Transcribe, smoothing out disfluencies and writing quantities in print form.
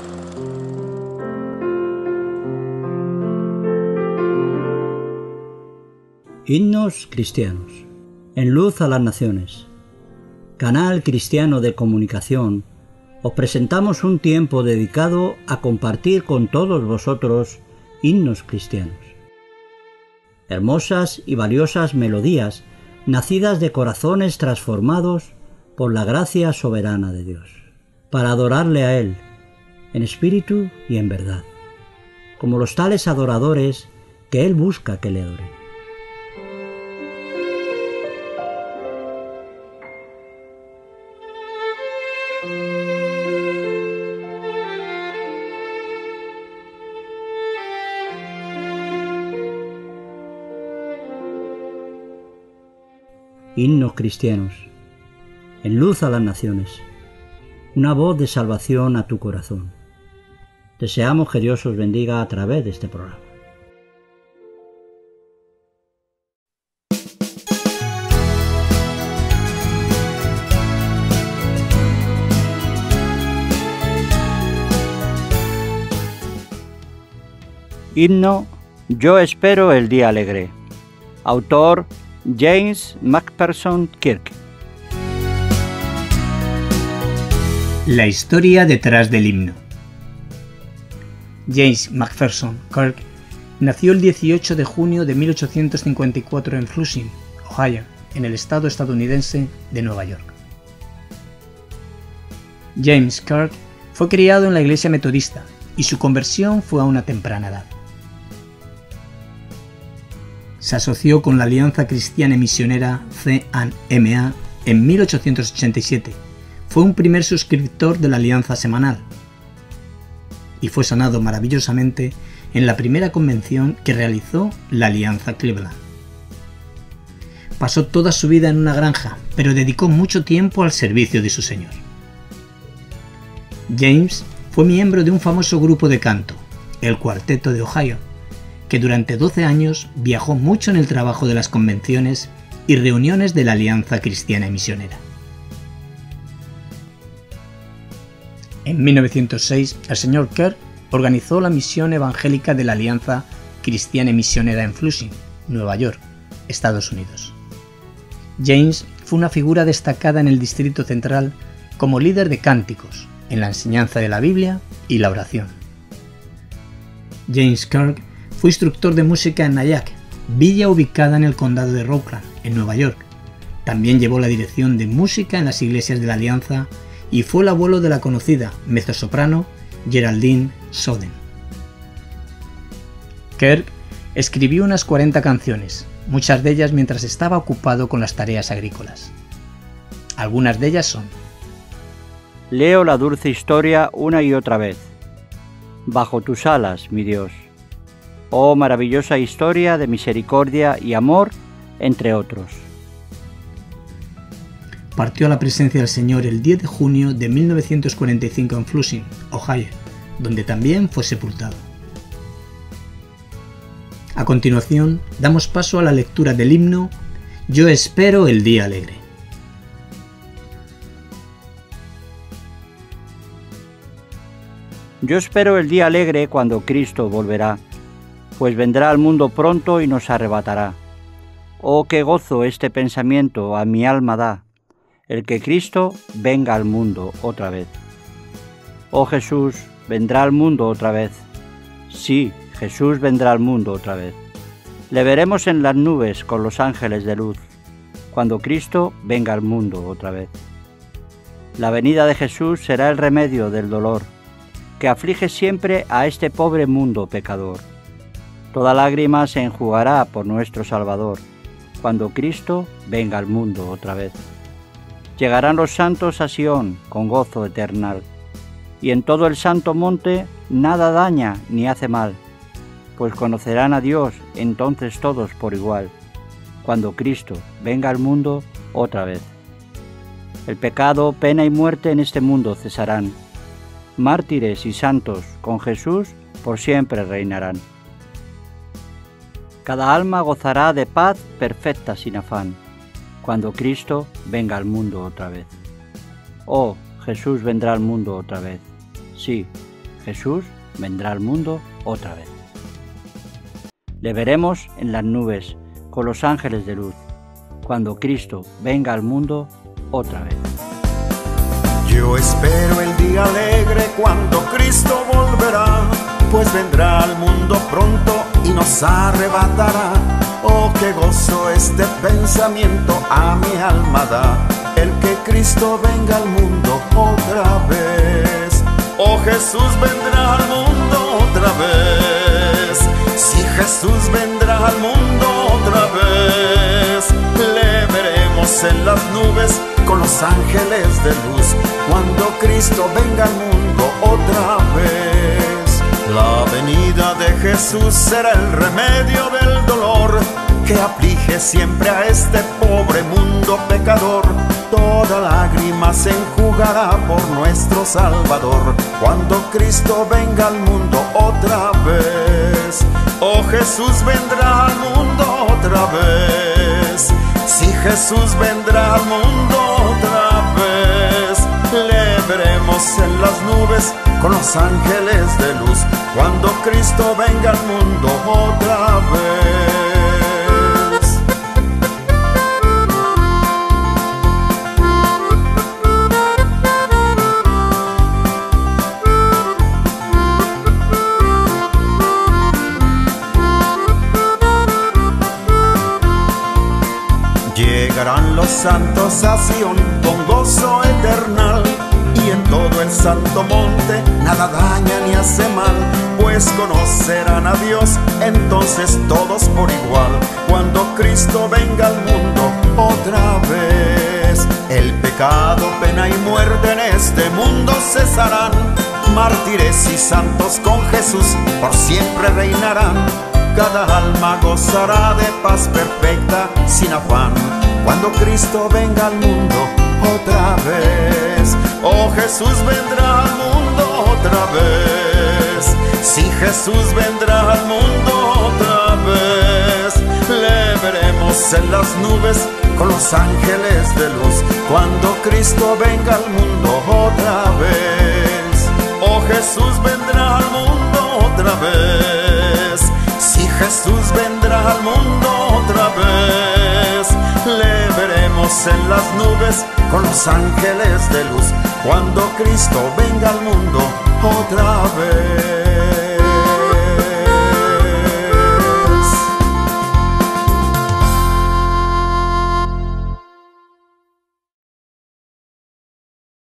Himnos cristianos. En luz a las naciones. Canal cristiano de comunicación, os presentamos un tiempo dedicado a compartir con todos vosotros himnos cristianos. Hermosas y valiosas melodías nacidas de corazones transformados por la gracia soberana de Dios, para adorarle a Él, en espíritu y en verdad, como los tales adoradores que Él busca que le adoren. Himnos cristianos, en luz a las naciones, una voz de salvación a tu corazón. Deseamos que Dios os bendiga a través de este programa. Himno Yo espero el día alegre. Autor James Macpherson Kirk. La historia detrás del himno. James Macpherson Kirk nació el 18 de junio de 1854 en Flushing, Ohio, en el estado estadounidense de Nueva York. James Kirk fue criado en la iglesia metodista y su conversión fue a una temprana edad. Se asoció con la Alianza Cristiana y Misionera C&MA en 1887. Fue un primer suscriptor de la Alianza Semanal y fue sanado maravillosamente en la primera convención que realizó la Alianza Cleveland. Pasó toda su vida en una granja, pero dedicó mucho tiempo al servicio de su Señor. James fue miembro de un famoso grupo de canto, el Cuarteto de Ohio, que durante 12 años viajó mucho en el trabajo de las convenciones y reuniones de la Alianza Cristiana y Misionera. En 1906, el Sr. Kirk organizó la misión evangélica de la Alianza Cristiana y Misionera en Flushing, Nueva York, Estados Unidos. James fue una figura destacada en el Distrito Central como líder de cánticos, en la enseñanza de la Biblia y la oración. James Kirk fue instructor de música en Nyack, villa ubicada en el condado de Rockland, en Nueva York. También llevó la dirección de música en las iglesias de la Alianza y fue el abuelo de la conocida mezzosoprano Geraldine Soden. Kirk escribió unas 40 canciones, muchas de ellas mientras estaba ocupado con las tareas agrícolas. Algunas de ellas son: Leo la dulce historia una y otra vez. Bajo tus alas, mi Dios. Oh maravillosa historia de misericordia y amor, entre otros. Partió a la presencia del Señor el 10 de junio de 1945 en Flushing, Ohio, donde también fue sepultado. A continuación, damos paso a la lectura del himno Yo espero el día alegre. Yo espero el día alegre cuando Cristo volverá, pues vendrá al mundo pronto y nos arrebatará. Oh, qué gozo este pensamiento a mi alma da, el que Cristo venga al mundo otra vez. Oh Jesús, vendrá al mundo otra vez. Sí, Jesús vendrá al mundo otra vez. Le veremos en las nubes con los ángeles de luz, cuando Cristo venga al mundo otra vez. La venida de Jesús será el remedio del dolor, que aflige siempre a este pobre mundo pecador. Toda lágrima se enjugará por nuestro Salvador, cuando Cristo venga al mundo otra vez. Llegarán los santos a Sión con gozo eternal, y en todo el santo monte nada daña ni hace mal, pues conocerán a Dios entonces todos por igual, cuando Cristo venga al mundo otra vez. El pecado, pena y muerte en este mundo cesarán. Mártires y santos con Jesús por siempre reinarán. Cada alma gozará de paz perfecta sin afán, cuando Cristo venga al mundo otra vez. Oh, Jesús vendrá al mundo otra vez. Sí, Jesús vendrá al mundo otra vez. Le veremos en las nubes con los ángeles de luz, cuando Cristo venga al mundo otra vez. Yo espero el día alegre cuando Cristo volverá, pues vendrá al mundo pronto y nos arrebatará. Oh, qué gozo este pensamiento a mi alma da, el que Cristo venga al mundo otra vez. Oh, Jesús vendrá al mundo otra vez. Si Jesús vendrá al mundo otra vez, le veremos en las nubes con los ángeles de luz, cuando Cristo venga al mundo otra vez. La venida de Jesús será el remedio del dolor que aflige siempre a este pobre mundo pecador. Toda lágrima se enjugará por nuestro Salvador, cuando Cristo venga al mundo otra vez. Oh, Jesús vendrá al mundo otra vez. Si Jesús vendrá al mundo otra vez, le veremos en las nubes con los ángeles de luz, cuando Cristo venga al mundo otra vez. Llegarán los santos a Sion con gozo eternal, y en todo el santo monte nada daña ni hace mal, pues conocerán a Dios entonces todos por igual, cuando Cristo venga al mundo otra vez. El pecado, pena y muerte en este mundo cesarán, mártires y santos con Jesús por siempre reinarán. Cada alma gozará de paz perfecta sin afán, cuando Cristo venga al mundo otra vez. Oh, Jesús vendrá al mundo otra vez. Si Jesús vendrá al mundo otra vez, le veremos en las nubes con los ángeles de luz, cuando Cristo venga al mundo otra vez. Oh, Jesús vendrá al mundo otra vez. Si Jesús vendrá al mundo otra vez, le veremos en las nubes con los ángeles de luz, cuando Cristo venga al mundo otra vez.